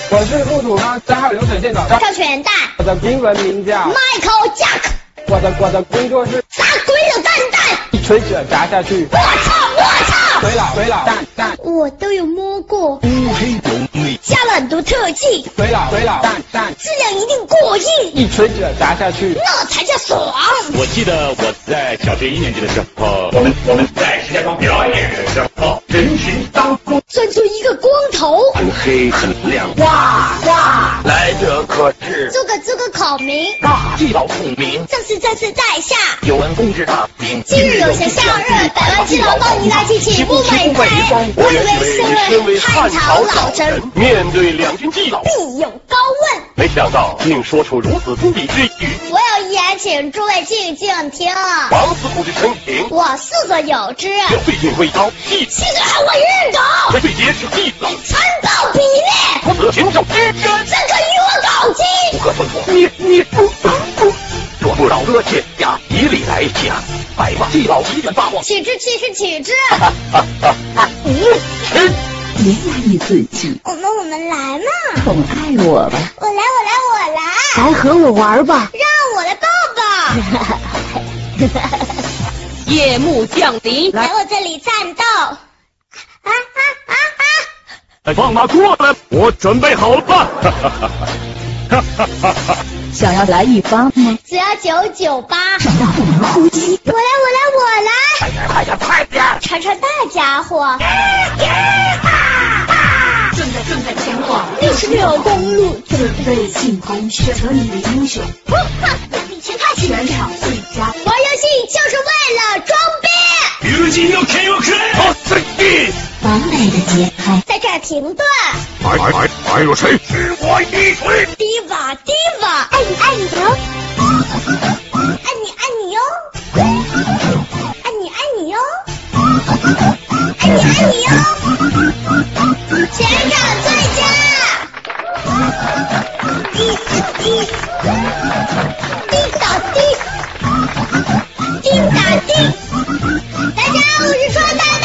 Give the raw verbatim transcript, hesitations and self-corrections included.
我是木土方三号流水线的赵全蛋。 我的英文名叫 Michael Jack。 我的我的工作是砸鬼的蛋蛋， 一锤子砸下去。 我操我操！ 鬼佬鬼佬蛋蛋， 我都有摸过。 乌黑浓味， 加了很多特技。 鬼佬鬼佬蛋蛋， 质量一定过硬。 一锤子砸下去， 那才叫爽。 我记得我在小学一年级的时候，我们我们在石家庄表演的时候，人群当中钻出一个光头， 很黑很亮， 哇哇！ 来者可至， 做个做个考名， 大地老孔明， 正是正是在下。 有恩公之大名， 今日有闲向日，百万基佬到你来提起不美哉？我以为身为汉朝老臣， 面对两军基佬必有高问， 没想到竟说出如此粗鄙之语。 我有一言，请诸位静静听。 王司徒之生平， 我素所有之， 有最近挥刀气， 气得还我日狗， 这最结实地老， 残暴比例， 不得禽兽之身， 怎可与我搞基？ 不可吞吐，你你不不，若不饶哥且呀，以礼来讲，百万地老一卷发光， 启之启之启之， 无耻。 别来一嘴气， 我们我们来嘛， 宠爱我吧， 我来我来我来， 来和我玩吧， 让我来抱抱。 夜幕降临， 来我这里战斗。啊啊啊啊！ 放马过来，我准备好了。 想要来一发吗？ 只要九九八。 爽到不能呼吸。 我来我来我来！ 快点快点快点！ 尝尝大家伙。 正在正在前往六十六公路， 准备进攻选择你的英雄。 哼哼，比全太全场最佳。 玩游戏就是为了装逼。 如今要开要开，好最地。 完美的节拍， 在这儿停顿。 爱爱爱若谁？是我一锤。 迪瓦迪瓦，爱你爱你哟，爱你爱你哟，爱你爱你哟，爱你爱你哟，全场最佳。滴滴滴打滴，滴打滴。大家好，我是川大。